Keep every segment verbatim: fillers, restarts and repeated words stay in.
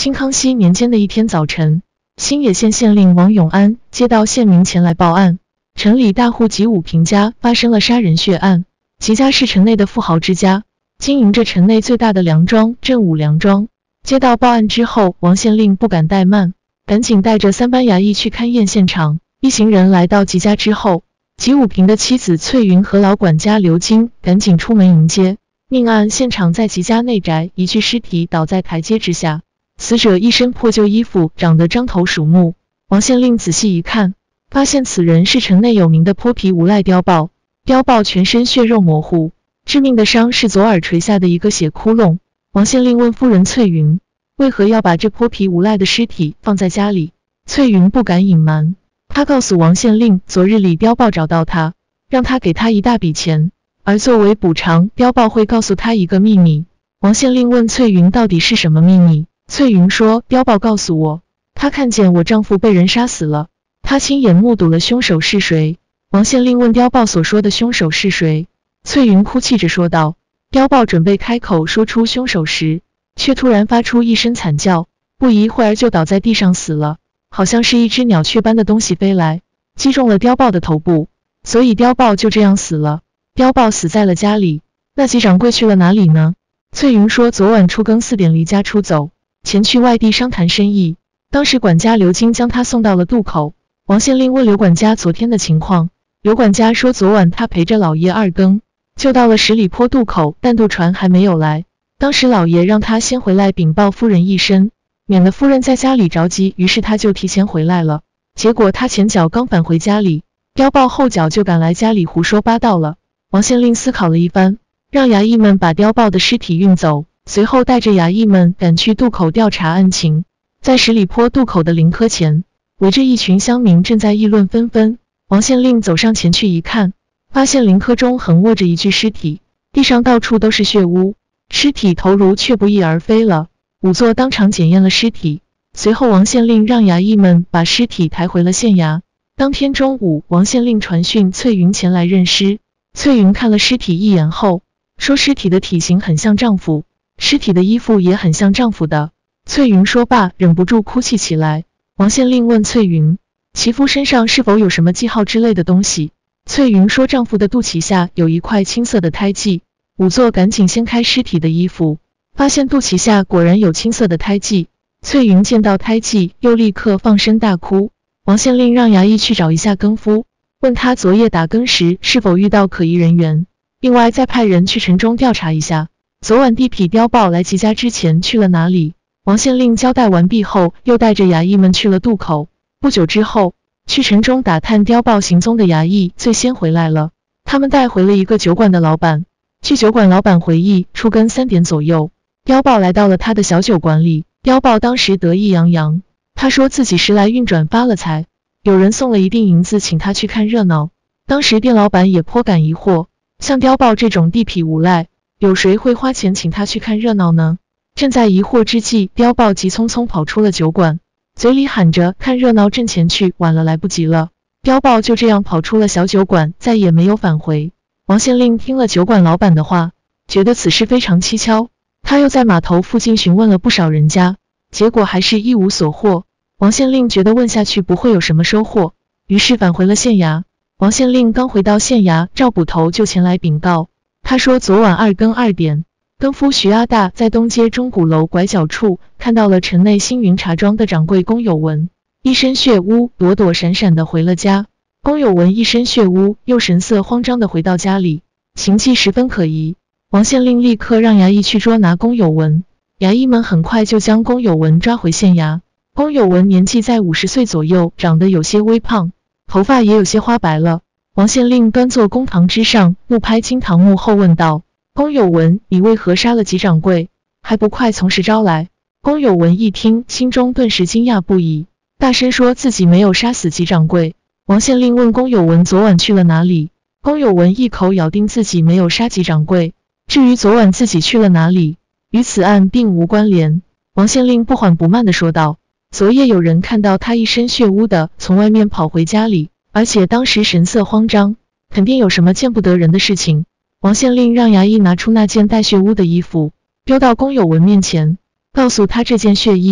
清康熙年间的一天早晨，新野县县令王永安接到县民前来报案，城里大户吉武平家发生了杀人血案。吉家是城内的富豪之家，经营着城内最大的粮庄镇武粮庄。接到报案之后，王县令不敢怠慢，赶紧带着三班衙役去勘验现场。一行人来到吉家之后，吉武平的妻子翠云和老管家刘金赶紧出门迎接。命案现场在吉家内宅，一具尸体倒在台阶之下，死者一身破旧衣服，长得獐头鼠目。王县令仔细一看，发现此人是城内有名的泼皮无赖碉豹。碉豹全身血肉模糊，致命的伤是左耳垂下的一个血窟窿。王县令问夫人翠云，为何要把这泼皮无赖的尸体放在家里？翠云不敢隐瞒，她告诉王县令，昨日里碉豹找到他，让他给他一大笔钱，而作为补偿，碉豹会告诉他一个秘密。王县令问翠云到底是什么秘密？翠云说，碉豹告诉我，他看见我丈夫被人杀死了，他亲眼目睹了凶手是谁。王县令问碉豹所说的凶手是谁？翠云哭泣着说道。碉豹准备开口说出凶手时，却突然发出一声惨叫，不一会儿就倒在地上死了，好像是一只鸟雀般的东西飞来，击中了碉豹的头部，所以碉豹就这样死了。碉豹死在了家里，那吉掌柜去了哪里呢？翠云说，昨晚初更四点离家出走，前去外地商谈生意，当时管家刘金将他送到了渡口。王县令问刘管家昨天的情况，刘管家说，昨晚他陪着老爷二更，就到了十里坡渡口，但渡船还没有来。当时老爷让他先回来禀报夫人一声，免得夫人在家里着急，于是他就提前回来了。结果他前脚刚返回家里，碉豹后脚就赶来家里胡说八道了。王县令思考了一番，让衙役们把碉豹的尸体运走，随后带着衙役们赶去渡口调查案情。在十里坡渡口的灵科前，围着一群乡民正在议论纷纷。王县令走上前去一看，发现灵科中横卧着一具尸体，地上到处都是血污，尸体头颅却不翼而飞了。仵作当场检验了尸体，随后王县令让衙役们把尸体抬回了县衙。当天中午，王县令传讯翠云前来认尸。翠云看了尸体一眼后，说尸体的体型很像丈夫，尸体的衣服也很像丈夫的。翠云说罢，忍不住哭泣起来。王县令问翠云，其夫身上是否有什么记号之类的东西？翠云说，丈夫的肚脐下有一块青色的胎记。仵作赶紧掀开尸体的衣服，发现肚脐下果然有青色的胎记。翠云见到胎记，又立刻放声大哭。王县令让衙役去找一下更夫，问他昨夜打更时是否遇到可疑人员，另外再派人去城中调查一下，昨晚地痞碉豹来吉家之前去了哪里。王县令交代完毕后，又带着衙役们去了渡口。不久之后，去城中打探碉豹行踪的衙役最先回来了，他们带回了一个酒馆的老板。据酒馆老板回忆，初更三点左右，碉豹来到了他的小酒馆里。碉豹当时得意洋洋，他说自己时来运转发了财，有人送了一锭银子请他去看热闹。当时店老板也颇感疑惑，像碉豹这种地痞无赖，有谁会花钱请他去看热闹呢？正在疑惑之际，碉豹急匆匆跑出了酒馆，嘴里喊着看热闹挣钱去，晚了来不及了。碉豹就这样跑出了小酒馆，再也没有返回。王县令听了酒馆老板的话，觉得此事非常蹊跷，他又在码头附近询问了不少人家，结果还是一无所获。王县令觉得问下去不会有什么收获，于是返回了县衙。王县令刚回到县衙，赵捕头就前来禀告，他说昨晚二更二点，更夫徐阿大在东街钟鼓楼拐角处看到了城内星云茶庄的掌柜龚有文，一身血污，躲躲闪闪的回了家。龚有文一身血污，又神色慌张的回到家里，情迹十分可疑。王县令立刻让衙役去捉拿龚有文，衙役们很快就将龚有文抓回县衙。龚有文年纪在五十岁左右，长得有些微胖，头发也有些花白了。王县令端坐公堂之上，怒拍惊堂木后问道：龚有文，你为何杀了吉掌柜，还不快从实招来？龚有文一听，心中顿时惊讶不已，大声说自己没有杀死吉掌柜。王县令问龚有文昨晚去了哪里，龚有文一口咬定自己没有杀吉掌柜，至于昨晚自己去了哪里，与此案并无关联。王县令不缓不慢地说道：昨夜有人看到他一身血污的从外面跑回家里，而且当时神色慌张，肯定有什么见不得人的事情。王县令让衙役拿出那件带血污的衣服，丢到龚有文面前，告诉他这件血衣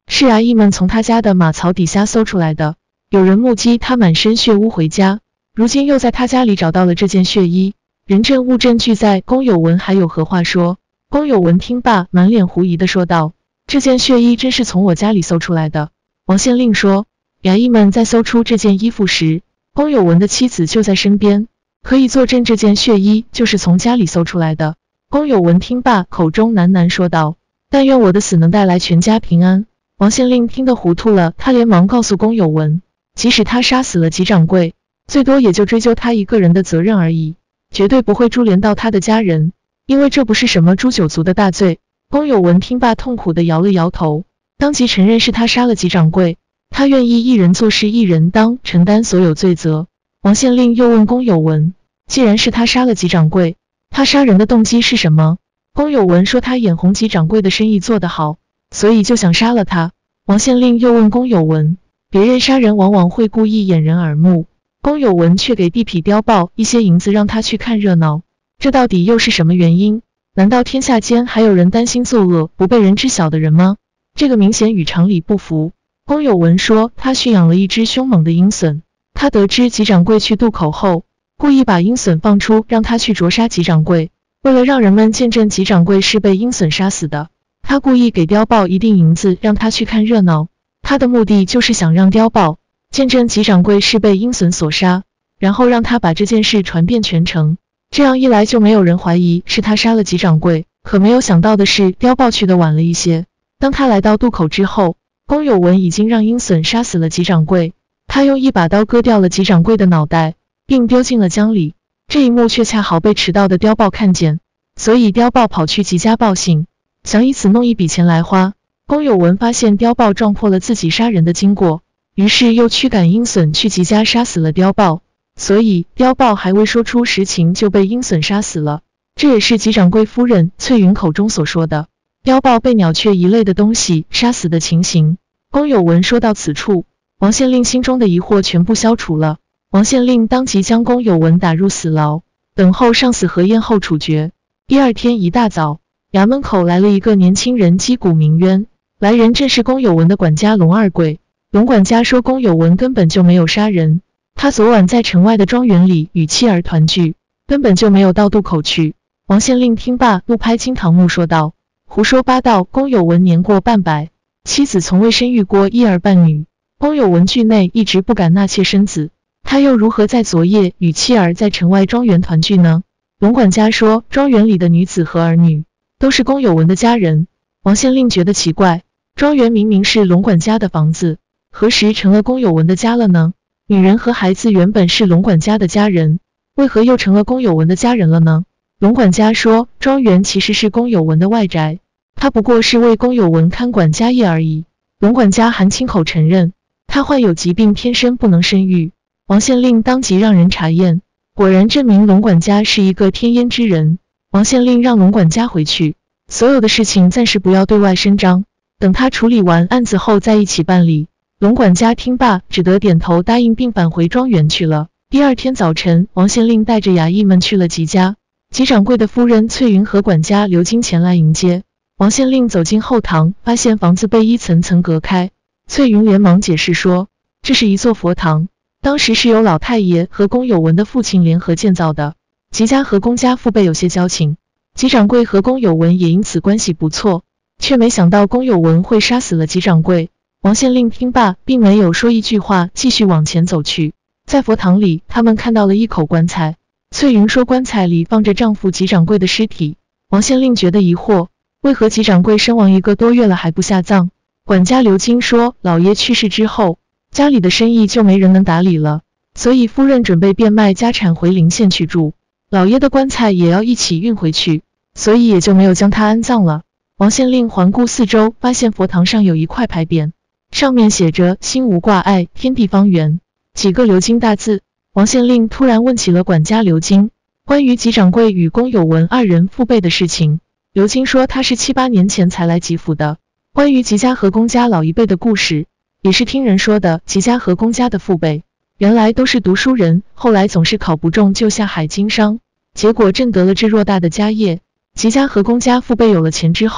是衙役们从他家的马槽底下搜出来的。有人目击他满身血污回家，如今又在他家里找到了这件血衣。人证物证俱在，龚有文还有何话说？龚有文听罢，满脸狐疑地说道：这件血衣真是从我家里搜出来的。王县令说，衙役们在搜出这件衣服时，龚有文的妻子就在身边，可以作证这件血衣就是从家里搜出来的。龚有文听罢，口中喃喃说道：但愿我的死能带来全家平安。王县令听得糊涂了，他连忙告诉龚有文，即使他杀死了吉掌柜，最多也就追究他一个人的责任而已，绝对不会株连到他的家人，因为这不是什么诛九族的大罪。龚有文听罢，痛苦地摇了摇头，当即承认是他杀了吉掌柜，他愿意一人做事一人当，承担所有罪责。王县令又问龚有文，既然是他杀了吉掌柜，他杀人的动机是什么？龚有文说他眼红吉掌柜的生意做得好，所以就想杀了他。王县令又问龚有文，别人杀人往往会故意掩人耳目，龚有文却给地痞碉豹一些银子让他去看热闹，这到底又是什么原因？难道天下间还有人担心作恶不被人知晓的人吗？这个明显与常理不符。龚有文说他驯养了一只凶猛的鹰隼，他得知吉掌柜去渡口后，故意把鹰隼放出，让他去啄杀吉掌柜，为了让人们见证吉掌柜是被鹰隼杀死的，他故意给碉豹一锭银子让他去看热闹，他的目的就是想让碉豹见证吉掌柜是被鹰隼所杀，然后让他把这件事传遍全城，这样一来就没有人怀疑是他杀了吉掌柜。可没有想到的是，碉豹去的晚了一些，当他来到渡口之后，龚有文已经让鹰隼杀死了吉掌柜，他用一把刀割掉了吉掌柜的脑袋，并丢进了江里，这一幕却恰好被迟到的碉豹看见，所以碉豹跑去吉家报信，想以此弄一笔钱来花。龚有文发现碉豹撞破了自己杀人的经过，于是又驱赶鹰隼去吉家杀死了碉豹，所以碉豹还未说出实情就被鹰隼杀死了。这也是吉掌柜夫人翠云口中所说的碉豹被鸟雀一类的东西杀死的情形。龚有文说到此处，王县令心中的疑惑全部消除了。王县令当即将龚有文打入死牢，等候上死核验后处决。第二天一大早，衙门口来了一个年轻人击鼓鸣冤，来人正是龚有文的管家龙二贵。龙管家说龚有文根本就没有杀人，他昨晚在城外的庄园里与妻儿团聚，根本就没有到渡口去。王县令听罢，怒拍惊堂木说道：胡说八道！龚有文年过半百，妻子从未生育过一儿半女，龚有文惧内一直不敢纳妾生子，他又如何在昨夜与妻儿在城外庄园团聚呢？龙管家说，庄园里的女子和儿女都是龚有文的家人。王县令觉得奇怪，庄园明明是龙管家的房子，何时成了龚有文的家了呢？女人和孩子原本是龙管家的家人，为何又成了龚有文的家人了呢？龙管家说，庄园其实是龚有文的外宅，他不过是为龚有文看管家业而已。龙管家还亲口承认，他患有疾病，天生不能生育。王县令当即让人查验，果然证明龙管家是一个天阉之人。王县令让龙管家回去，所有的事情暂时不要对外声张，等他处理完案子后再一起办理。龙管家听罢，只得点头答应，并返回庄园去了。第二天早晨，王县令带着衙役们去了吉家，吉掌柜的夫人翠云和管家刘金前来迎接。王县令走进后堂，发现房子被一层层隔开。翠云连忙解释说，这是一座佛堂，当时是由老太爷和龚有文的父亲联合建造的。吉家和龚家父辈有些交情，吉掌柜和龚有文也因此关系不错，却没想到龚有文会杀死了吉掌柜。王县令听罢，并没有说一句话，继续往前走去。在佛堂里，他们看到了一口棺材。翠云说，棺材里放着丈夫吉掌柜的尸体。王县令觉得疑惑，为何吉掌柜身亡一个多月了还不下葬？管家刘金说，老爷去世之后，家里的生意就没人能打理了，所以夫人准备变卖家产回临县去住，老爷的棺材也要一起运回去，所以也就没有将他安葬了。王县令环顾四周，发现佛堂上有一块牌匾，上面写着心无挂碍，天地方圆几个鎏金大字。王县令突然问起了管家刘金关于吉掌柜与龚有文二人父辈的事情。刘金说，他是七八年前才来吉府的，关于吉家和龚家老一辈的故事也是听人说的。吉家和龚家的父辈原来都是读书人，后来总是考不中就下海经商，结果挣得了这偌大的家业。吉家和龚家父辈有了钱之后，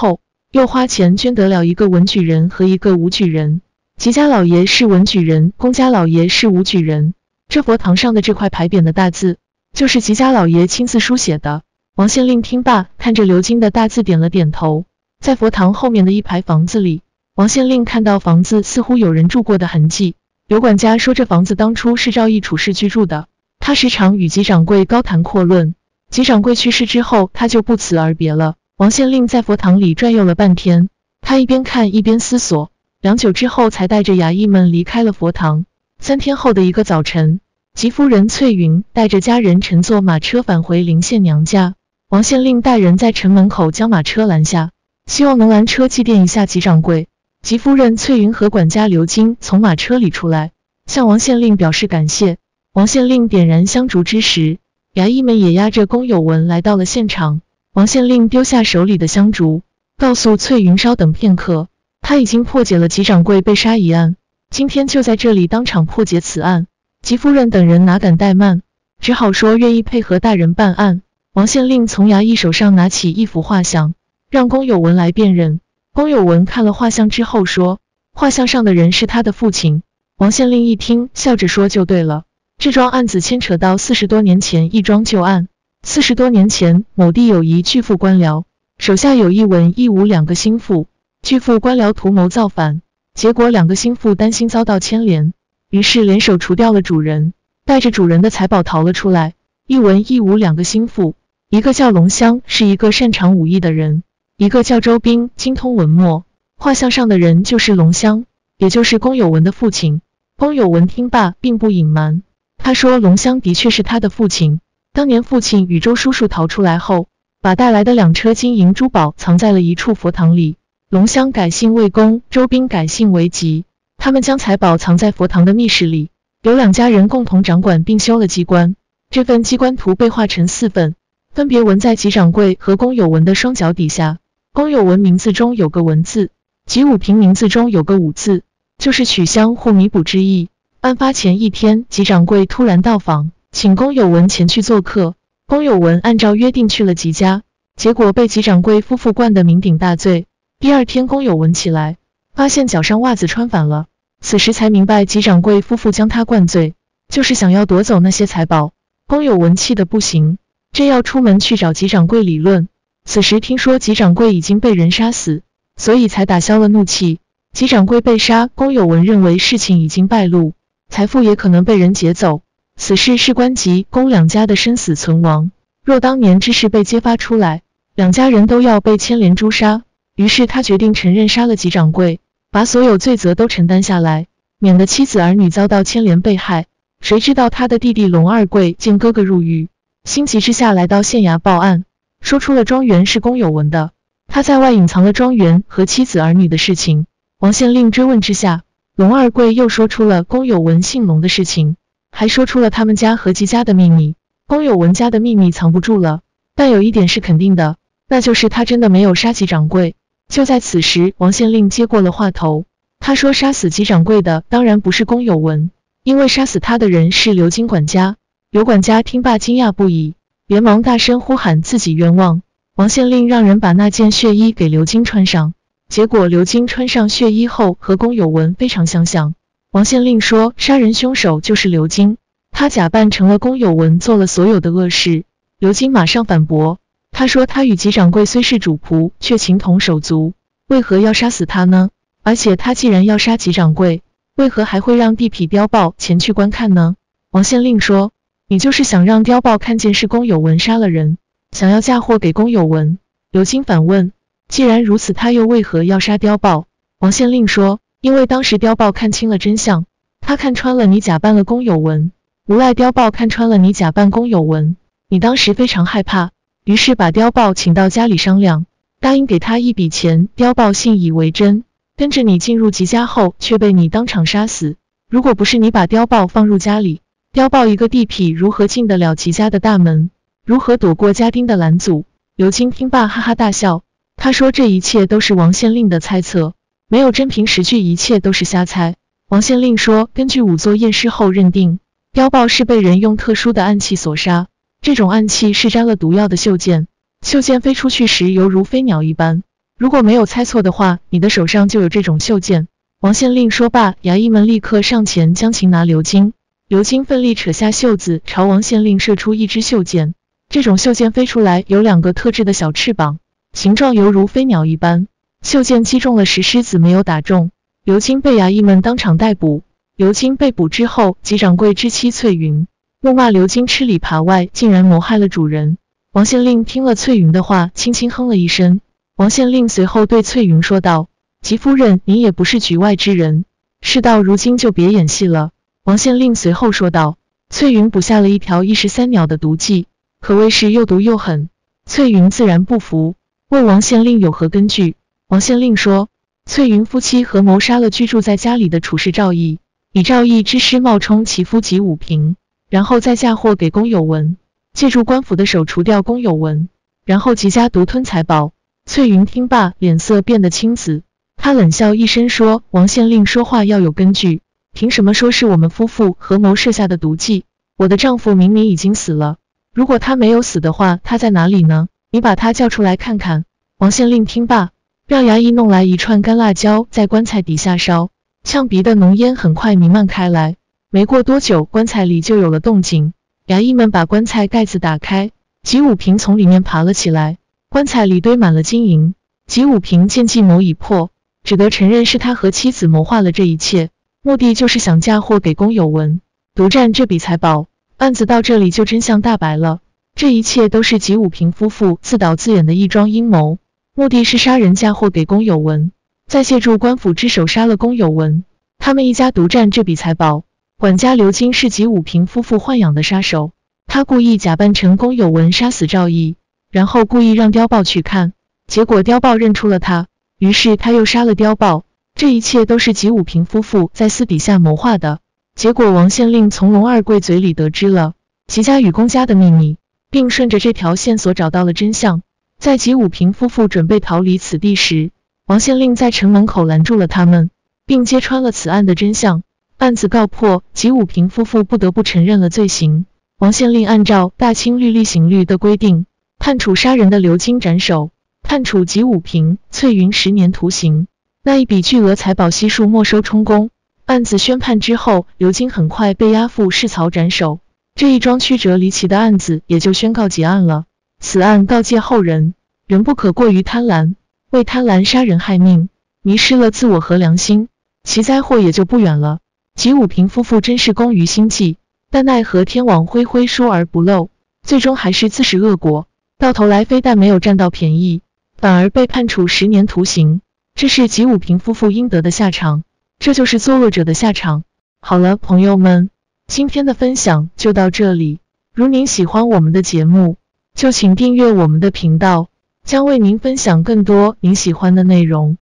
又花钱捐得了一个文举人和一个武举人。吉家老爷是文举人，龚家老爷是武举人。这佛堂上的这块牌匾的大字，就是吉家老爷亲自书写的。王县令听罢，看着鎏金的大字点了点头。在佛堂后面的一排房子里，王县令看到房子似乎有人住过的痕迹。刘管家说这房子当初是赵毅处士居住的，他时常与吉掌柜高谈阔论。吉掌柜去世之后，他就不辞而别了。王县令在佛堂里转悠了半天，他一边看一边思索，良久之后才带着衙役们离开了佛堂。三天后的一个早晨，吉夫人翠云带着家人乘坐马车返回临县娘家。王县令带人在城门口将马车拦下，希望能拦车祭奠一下吉掌柜。吉夫人翠云和管家刘金从马车里出来，向王县令表示感谢。王县令点燃香烛之时，衙役们也押着龚有文来到了现场。王县令丢下手里的香烛，告诉翠云稍等片刻，他已经破解了吉掌柜被杀一案，今天就在这里当场破解此案。吉夫人等人哪敢怠慢，只好说愿意配合大人办案。王县令从衙役手上拿起一幅画像，让龚有文来辨认。龚有文看了画像之后说，画像上的人是他的父亲。王县令一听，笑着说就对了，这桩案子牵扯到四十多年前一桩旧案。四十多年前，某地有一巨富官僚，手下有一文一武两个心腹。巨富官僚图谋造反，结果两个心腹担心遭到牵连，于是联手除掉了主人，带着主人的财宝逃了出来。一文一武两个心腹，一个叫龙香，是一个擅长武艺的人，一个叫周斌，精通文墨。画像上的人就是龙香，也就是龚有文的父亲。龚有文听罢并不隐瞒，他说龙香的确是他的父亲。当年父亲与周叔叔逃出来后，把带来的两车金银珠宝藏在了一处佛堂里。龙香改姓为龚，周斌改姓为吉，他们将财宝藏在佛堂的密室里，由两家人共同掌管并修了机关。这份机关图被画成四份，分别纹在吉掌柜和龚有文的双脚底下。龚有文名字中有个文字，吉武平名字中有个武字，就是取相互弥补之意。案发前一天，吉掌柜突然到访，请龚有文前去做客。龚有文按照约定去了吉家，结果被吉掌柜夫妇灌得酩酊大醉。第二天龚有文起来，发现脚上袜子穿反了，此时才明白吉掌柜夫妇将他灌醉，就是想要夺走那些财宝。龚有文气得不行，正要出门去找吉掌柜理论，此时听说吉掌柜已经被人杀死，所以才打消了怒气。吉掌柜被杀，龚有文认为事情已经败露，财富也可能被人劫走，此事事关吉龚两家的生死存亡，若当年之事被揭发出来，两家人都要被牵连诛杀。于是他决定承认杀了吉掌柜，把所有罪责都承担下来，免得妻子儿女遭到牵连被害。谁知道他的弟弟龙二贵见哥哥入狱，心急之下来到县衙报案，说出了庄园是龚有文的，他在外隐藏了庄园和妻子儿女的事情。王县令追问之下，龙二贵又说出了龚有文姓龙的事情，还说出了他们家和吉家的秘密。龚有文家的秘密藏不住了，但有一点是肯定的，那就是他真的没有杀吉掌柜。就在此时，王县令接过了话头，他说杀死吉掌柜的当然不是龚有文，因为杀死他的人是刘金管家。刘管家听罢惊讶不已，连忙大声呼喊自己冤枉。王县令让人把那件血衣给刘金穿上，结果刘金穿上血衣后和龚有文非常相像。王县令说杀人凶手就是刘金，他假扮成了龚有文做了所有的恶事。刘金马上反驳，他说他与吉掌柜虽是主仆，却情同手足，为何要杀死他呢？而且他既然要杀吉掌柜，为何还会让地痞碉豹前去观看呢？王县令说，你就是想让碉豹看见是龚有文杀了人，想要嫁祸给龚有文。刘金反问，既然如此，他又为何要杀碉豹？王县令说，因为当时碉豹看清了真相，他看穿了你假扮了龚有文，无赖碉豹看穿了你假扮龚有文，你当时非常害怕，于是把碉豹请到家里商量，答应给他一笔钱。碉豹信以为真，跟着你进入吉家后却被你当场杀死。如果不是你把碉豹放入家里，碉豹一个地痞如何进得了吉家的大门，如何躲过家丁的拦阻？刘金听罢哈哈大笑，他说这一切都是王县令的猜测，没有真凭实据，一切都是瞎猜。王县令说，根据仵作验尸后认定，碉豹是被人用特殊的暗器所杀，这种暗器是沾了毒药的袖箭，袖箭飞出去时犹如飞鸟一般， 如果没有猜错的话，你的手上就有这种袖剑。王县令说罢，衙役们立刻上前将擒拿刘金。刘金奋力扯下袖子，朝王县令射出一支袖箭。这种袖箭飞出来有两个特制的小翅膀，形状犹如飞鸟一般。袖箭击中了石狮子，没有打中。刘金被衙役们当场逮捕。刘金被捕之后，吉掌柜之妻翠云怒骂刘金吃里扒外，竟然谋害了主人。王县令听了翠云的话，轻轻哼了一声。王县令随后对翠云说道：“吉夫人，您也不是局外之人，事到如今就别演戏了。”王县令随后说道：“翠云补下了一条一石三鸟的毒计，可谓是又毒又狠。”翠云自然不服，问王县令有何根据。王县令说，翠云夫妻合谋杀了居住在家里的处士赵毅，以赵毅之师冒充其夫吉武平，然后再嫁祸给龚有文，借助官府的手除掉龚有文，然后极家独吞财宝。翠云听罢，脸色变得青紫，她冷笑一声说：“王县令说话要有根据，凭什么说是我们夫妇合谋设下的毒计？我的丈夫明明已经死了，如果他没有死的话，他在哪里呢？你把他叫出来看看。”王县令听罢，让衙役弄来一串干辣椒，在棺材底下烧，呛鼻的浓烟很快弥漫开来。没过多久，棺材里就有了动静。衙役们把棺材盖子打开，吉武平从里面爬了起来。棺材里堆满了金银。吉武平见计谋已破，只得承认是他和妻子谋划了这一切，目的就是想嫁祸给龚有文，独占这笔财宝。案子到这里就真相大白了，这一切都是吉武平夫妇自导自演的一桩阴谋，目的是杀人嫁祸给龚有文，再借助官府之手杀了龚有文。他们一家独占这笔财宝。管家刘金是吉武平夫妇豢养的杀手，他故意假扮成龚有文杀死赵毅，然后故意让碉豹去看，结果碉豹认出了他，于是他又杀了碉豹。这一切都是吉武平夫妇在私底下谋划的。结果王县令从龙二贵嘴里得知了吉家与龚家的秘密，并顺着这条线索找到了真相。在吉武平夫妇准备逃离此地时，王县令在城门口拦住了他们，并揭穿了此案的真相。案子告破，吉武平夫妇不得不承认了罪行。王县令按照大清律例刑律的规定，判处杀人的刘金斩首，判处吉武平、翠云十年徒刑。那一笔巨额财宝悉数没收充公。案子宣判之后，刘金很快被押赴市曹斩首。这一桩曲折离奇的案子也就宣告结案了。此案告诫后人，人不可过于贪婪，为贪婪杀人害命，迷失了自我和良心，其灾祸也就不远了。吉武平夫妇真是工于心计，但奈何天网恢恢疏而不漏，最终还是自食恶果，到头来非但没有占到便宜，反而被判处十年徒刑。这是吉武平夫妇应得的下场，这就是作恶者的下场。好了，朋友们，今天的分享就到这里。如您喜欢我们的节目，就请订阅我们的频道，将为您分享更多您喜欢的内容。